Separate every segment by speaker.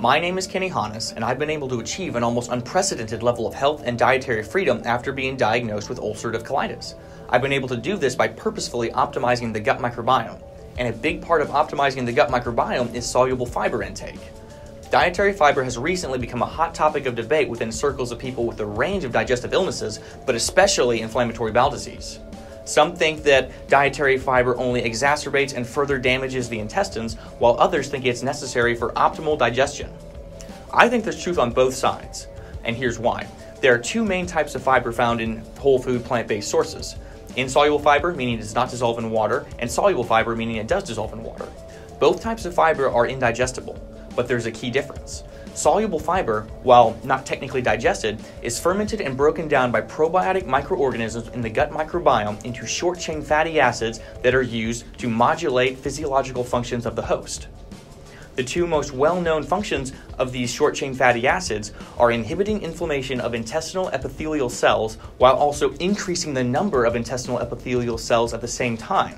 Speaker 1: My name is Kenny Hannes, and I've been able to achieve an almost unprecedented level of health and dietary freedom after being diagnosed with ulcerative colitis. I've been able to do this by purposefully optimizing the gut microbiome, and a big part of optimizing the gut microbiome is soluble fiber intake. Dietary fiber has recently become a hot topic of debate within circles of people with a range of digestive illnesses, but especially inflammatory bowel disease. Some think that dietary fiber only exacerbates and further damages the intestines, while others think it's necessary for optimal digestion. I think there's truth on both sides, and here's why. There are two main types of fiber found in whole food plant-based sources. Insoluble fiber, meaning it does not dissolve in water, and soluble fiber, meaning it does dissolve in water. Both types of fiber are indigestible, but there's a key difference. Soluble fiber, while not technically digested, is fermented and broken down by probiotic microorganisms in the gut microbiome into short-chain fatty acids that are used to modulate physiological functions of the host. The two most well-known functions of these short-chain fatty acids are inhibiting inflammation of intestinal epithelial cells while also increasing the number of intestinal epithelial cells at the same time.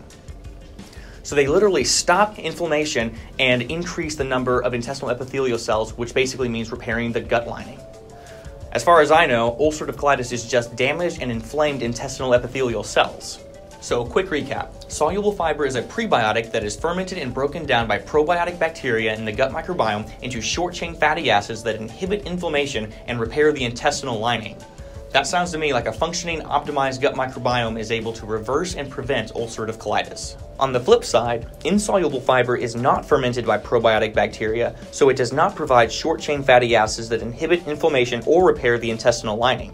Speaker 1: So they literally stop inflammation and increase the number of intestinal epithelial cells, which basically means repairing the gut lining. As far as I know, ulcerative colitis is just damaged and inflamed intestinal epithelial cells. So quick recap. Soluble fiber is a prebiotic that is fermented and broken down by probiotic bacteria in the gut microbiome into short-chain fatty acids that inhibit inflammation and repair the intestinal lining. That sounds to me like a functioning, optimized gut microbiome is able to reverse and prevent ulcerative colitis. On the flip side, insoluble fiber is not fermented by probiotic bacteria, so it does not provide short-chain fatty acids that inhibit inflammation or repair the intestinal lining.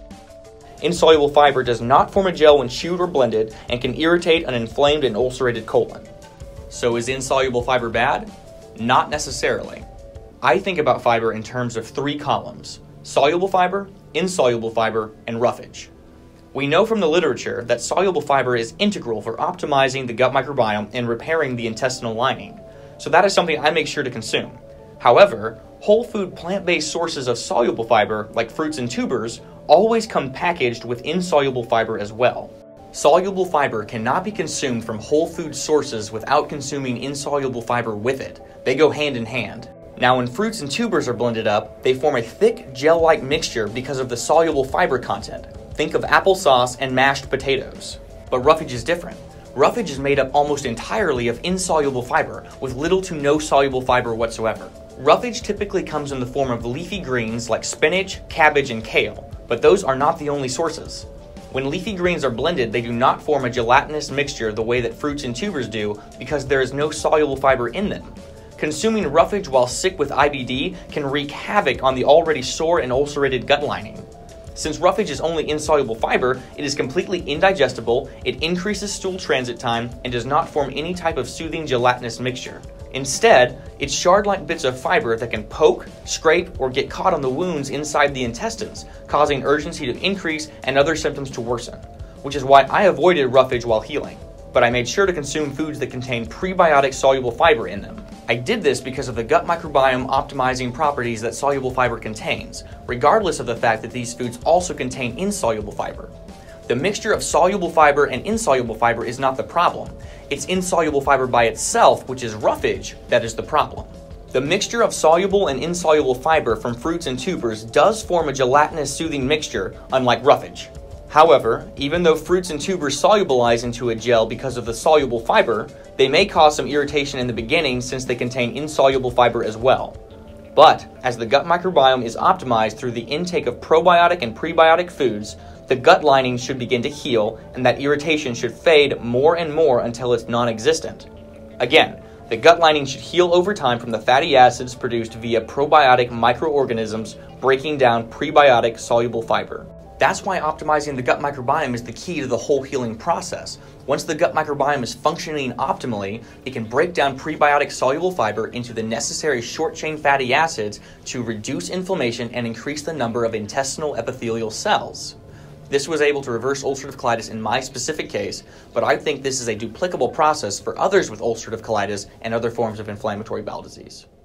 Speaker 1: Insoluble fiber does not form a gel when chewed or blended and can irritate an inflamed and ulcerated colon. So is insoluble fiber bad? Not necessarily. I think about fiber in terms of three columns: soluble fiber, insoluble fiber, and roughage. We know from the literature that soluble fiber is integral for optimizing the gut microbiome and repairing the intestinal lining, so that is something I make sure to consume. However, whole food plant-based sources of soluble fiber, like fruits and tubers, always come packaged with insoluble fiber as well. Soluble fiber cannot be consumed from whole food sources without consuming insoluble fiber with it. They go hand in hand. Now, when fruits and tubers are blended up, they form a thick, gel-like mixture because of the soluble fiber content. Think of applesauce and mashed potatoes. But roughage is different. Roughage is made up almost entirely of insoluble fiber, with little to no soluble fiber whatsoever. Roughage typically comes in the form of leafy greens like spinach, cabbage, and kale, but those are not the only sources. When leafy greens are blended, they do not form a gelatinous mixture the way that fruits and tubers do because there is no soluble fiber in them. Consuming roughage while sick with IBD can wreak havoc on the already sore and ulcerated gut lining. Since roughage is only insoluble fiber, it is completely indigestible, it increases stool transit time, and does not form any type of soothing gelatinous mixture. Instead, it's shard-like bits of fiber that can poke, scrape, or get caught on the wounds inside the intestines, causing urgency to increase and other symptoms to worsen, which is why I avoided roughage while healing. But I made sure to consume foods that contain prebiotic soluble fiber in them. I did this because of the gut microbiome optimizing properties that soluble fiber contains, regardless of the fact that these foods also contain insoluble fiber. The mixture of soluble fiber and insoluble fiber is not the problem. It's insoluble fiber by itself, which is roughage, that is the problem. The mixture of soluble and insoluble fiber from fruits and tubers does form a gelatinous soothing mixture, unlike roughage. However, even though fruits and tubers solubilize into a gel because of the soluble fiber, they may cause some irritation in the beginning since they contain insoluble fiber as well. But as the gut microbiome is optimized through the intake of probiotic and prebiotic foods, the gut lining should begin to heal and that irritation should fade more and more until it's non-existent. Again, the gut lining should heal over time from the fatty acids produced via probiotic microorganisms breaking down prebiotic soluble fiber. That's why optimizing the gut microbiome is the key to the whole healing process. Once the gut microbiome is functioning optimally, it can break down prebiotic soluble fiber into the necessary short-chain fatty acids to reduce inflammation and increase the number of intestinal epithelial cells. This was able to reverse ulcerative colitis in my specific case, but I think this is a duplicable process for others with ulcerative colitis and other forms of inflammatory bowel disease.